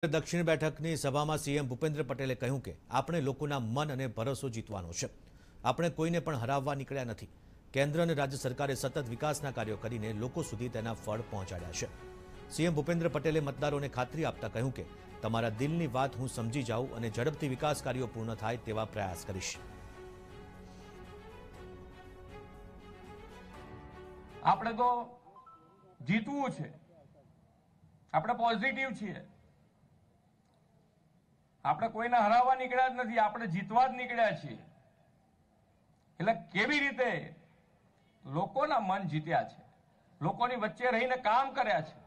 દક્ષિણ બેઠકની સભામાં સીએમ ભૂપેન્દ્ર પટેલે કહ્યું કે આપણે લોકોના મન અને ભરોસો જીતવાનો છે। આપણે કોઈને પણ હરાવવા નીકળ્યા નથી। કેન્દ્ર અને રાજ્ય સરકારે સતત વિકાસના કાર્યો કરીને લોકો સુધી તેના ફળ પહોંચાડ્યા છે। સીએમ ભૂપેન્દ્ર પટેલે મતદારોને ખાતરી આપતા કહ્યું કે તમારા દિલની વાત હું સમજી જાઉં અને ઝડપથી વિકાસ કાર્યો પૂર્ણ થાય તેવા પ્રયાસ કરીશ। આપણે તો જીતવું છે, આપણે પોઝિટિવ છીએ, આપણે કોઈને હરાવવા નીકળ્યા જ નથી, આપણે જીતવા જ નીકળ્યા છીએ। એટલે કેવી રીતે લોકોના મન જીત્યા છે, લોકોની વચ્ચે રહીને કામ કર્યા છે,